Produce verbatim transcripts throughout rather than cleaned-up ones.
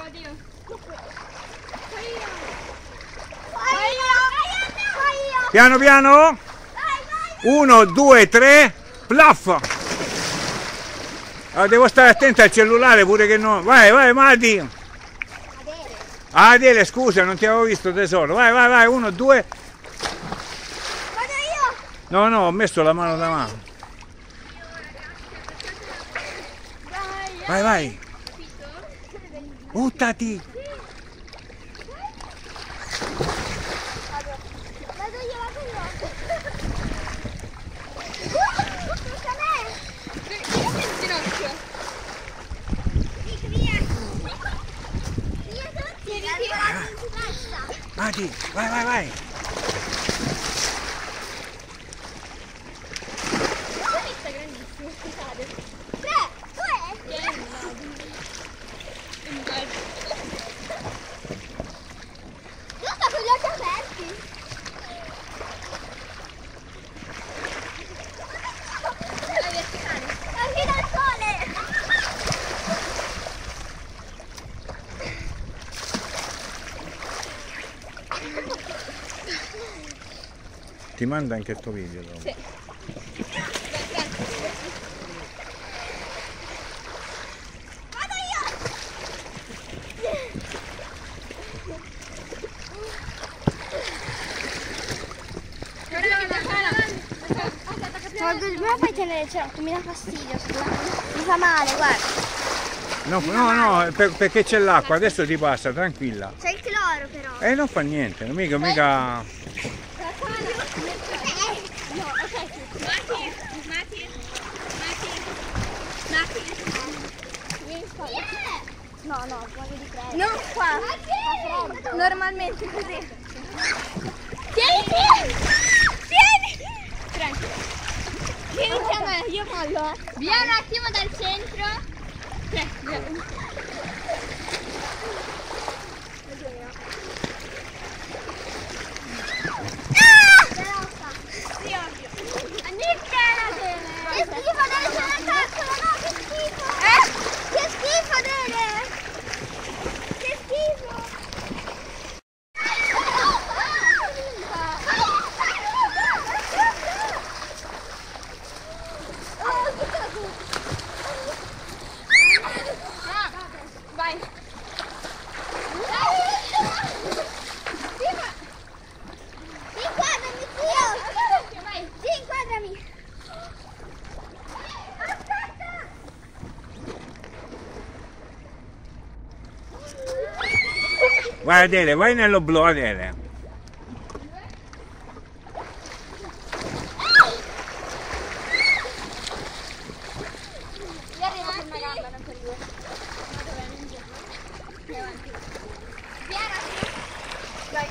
vado io. Fai io. Fai io. Fai io. Piano piano. Vai, vai. Uno, due, tre, plaff. Allora, devo stare attento al cellulare pure che no. Vai, vai, Mati. Adele. Adele, scusa, non ti avevo visto tesoro. Vai, vai, vai, uno, due. Vado io. No, no, ho messo la mano davanti. Vai, vai. Buttati. Vado io, vado io. Tocca a me. Io in ginocchio. Via. Via tutti. Via tutti. Mati, vai, vai, vai. Questa è grandissima, scusate. Tre, due. Tieni, Io sto con gli occhi aperti. Vai verticale. Anche dal sole. Ti manda anche il tuo video dopo. Sì. Vado io. Ma dobbiamo poi tenere, cioè, mi dà fastidio, scusa. Mi fa male, guarda. No, no, no, per- perché c'è l'acqua, adesso ti passa, tranquilla. C'è il cloro però. E non fa niente, mica, mica... No, ok, sì. Mati, Mati, Mati, Mati. Vieni qua. No, no, voglio di freddo. Non qua. Fa freddo. Normalmente così. Tieni, tieni. Tieni. Tranquillo. Vieni a me, io mollo. Via un attimo dal centro. Tre, due, uno. Sì, ovvio. Annicca la Dele. Che schifo, Dele, c'è una calcola, no, che schifo. Eh? Che schifo, Dele. Che schifo. Vai. Inquadrami, zio. Vai. Sì, inquadrami. Aspetta. Vai Adele, vai nello blu Adele. Io arrivo con una gamba, non con due. Ma dov'è? Non giù. Vai avanti. Piano. Vai.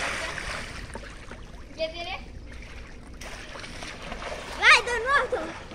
Vedere? Vai, do nuoto.